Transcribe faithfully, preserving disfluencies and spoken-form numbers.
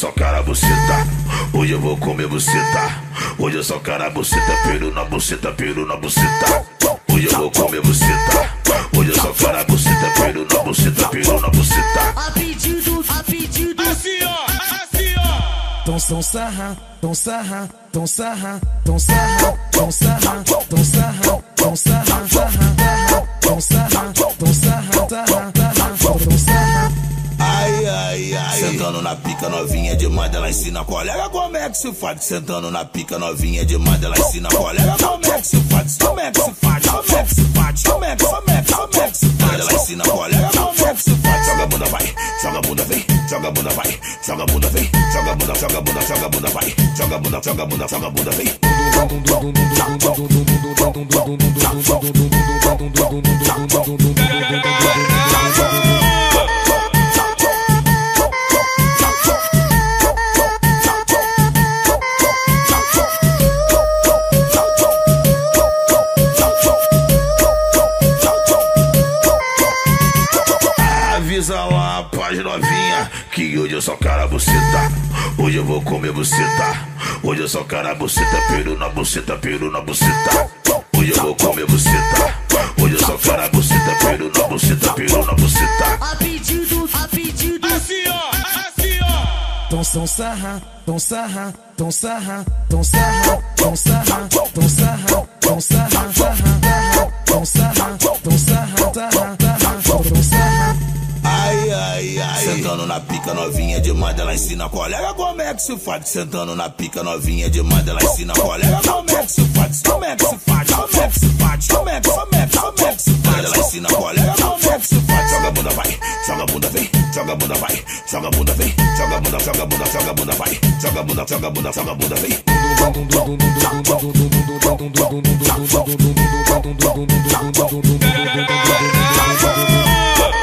só cara buceta, hoje eu vou comer buceta. Hoje eu só cara buceta, peru na buceta, peru na buceta. Hoje eu vou comer buceta, hoje eu só cara buceta, peru na buceta, peru na buceta. A pedido, a pedido. Assim ó, assim ó. Tom som sarra, tom sarra, tom sarra, tom sarra, tom sarra, tom sarra, tom sarra, sarra, tom sarra, tom sarra, sarra, tom sarra. Ai, ai, ai. Sentando na pica novinha demais, ela ensina a colega como é que se faz. Sentando na pica novinha demais, ela ensina a colega como é que se faz. Como é que se faz, como é que se faz, como é que, como é que, como é que se faz. Ela ensina a colega como é que se faz. Joga a bunda, vai, joga a bunda, vem, joga a bunda, vai, joga a bunda, vem, joga a bunda, joga a bunda, joga a bunda, vai, joga a bunda, joga a bunda, joga a bunda, vem. Avisa lá, paz novinha, que hoje eu só cara buceta. Hoje eu vou comer buceta. Hoje eu só cara buceta, peru na buceta, peru na buceta. Hoje eu vou comer buceta. Hoje eu só cara buceta, peru na buceta, peru na buceta. A pedido, a pedido. Assim ó, assim ó. Tom som sarra, tom sarra, tom sarra, tom sarra, tom sarra, tom sarra, tom sarra, sarra, tom sarra, tom sarra, sarra, tom sarra. Ai, ai, ai. Sentando na pica novinha demais, ela ensina a colega como é que se faz. Sentando na pica novinha demais, ela ensina a colega como é que se faz. Como é que se faz, como é que se faz, como é que, como é que, como é que se faz. Ela ensina a colega como é que se faz. Joga a bunda, vai, joga a bunda, vem, joga a bunda, vai, joga a bunda, vem, joga a bunda, joga a bunda, joga a bunda, vai, joga a bunda, joga a bunda, joga a bunda, vem. Pera, pera, pera, pera.